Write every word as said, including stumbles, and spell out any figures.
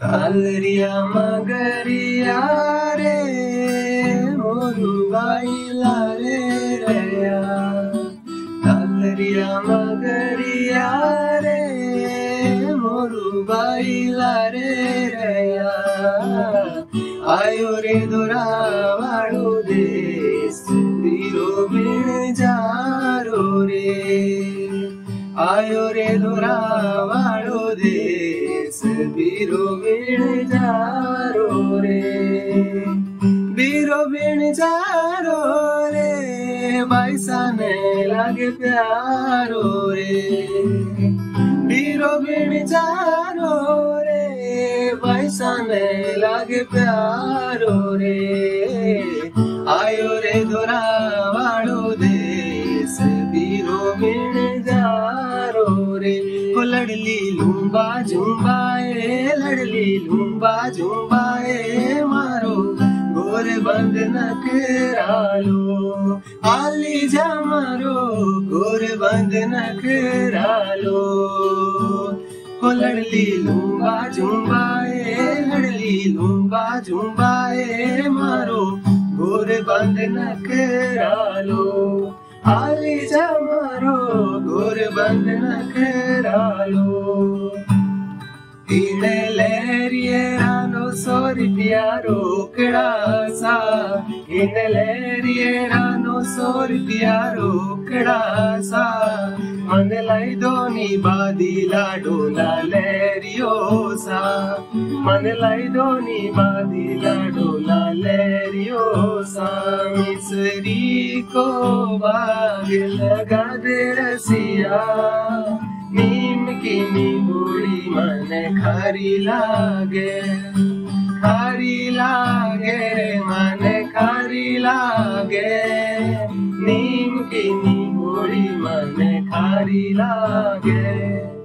तालरिया मगरिया रे मोरू बाइला रे रया तालरिया मगरिया रे मोरू बाइला रे रया आयो रे दोरा वाड़ो देश बीरो बिन जारो रे आयो रे दोरा वाड़ो देश बीरो बिन जारो रे बीरो बिन जारो रे बाईसा ने लागे प्यारो रे बीरो बिन जारो रे बाईसा ने लागे प्यारो रे आयो रे दोरा वाड़ो देश बीरो बिन जारो रे ओ लड़ली लूंबा झुम्बाए लड़ली लूंबा झुम्बाए मारो गोरे बंद नखरालो आली जा मारो गोरे बंद नखरालो ओ लड़ली लूंबा झुम्बाए लड़ली लूंबा झुम्बाए मारो गोरे बंद नखरालो आली जा मारो गोरे बंद नखरालो इने लेरिये रानो सोरी प्यारो कड़ा सा इने लेरिये रानो सोरी प्यारो कड़ा सा मन लाई दोनी बादी लाडो ला लेरियो सा मन लाई दोनी बादी लाडो ला लेरियो सा मिसरी को बाग लगा दे रसिया नीम की नीबोड़ी मन खारी लागे खारी लागे मन खारी लागे नीम की नीबोड़ी मन खारी लागे।